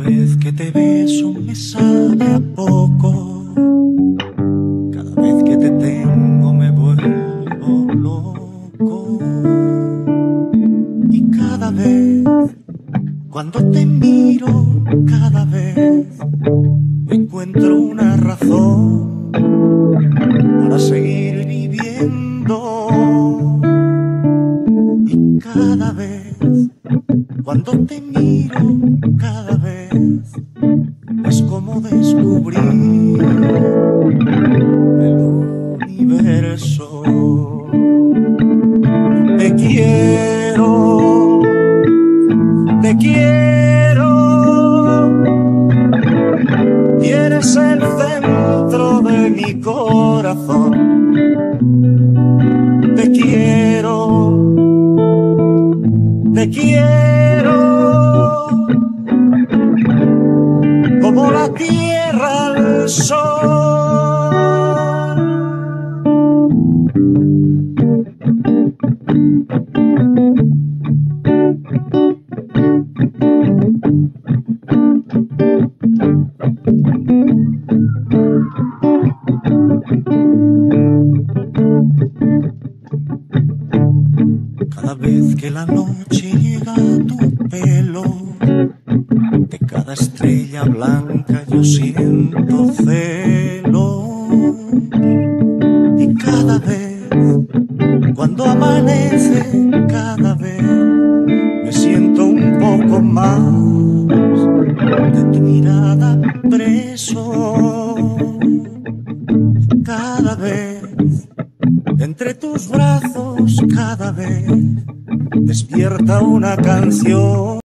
vez que te beso me sabe a poco. Cada vez que te tengo me vuelvo loco. Y cada vez, cuando te miro, cada vez encuentro una razón para seguir viviendo. Y cada vez, cuando te miro, cada vez es como descubrir el universo. Te quiero, te quiero, y eres el centro de mi corazón. Te quiero, te quiero, como la tierra al sol. Cada vez que la noche llega a tu pelo, de cada estrella blanca yo siento celo. Y cada vez, cuando amanece, cada vez me siento un poco más de tu mirada preso. Cada vez, entre tus brazos, cada vez despierta una canción.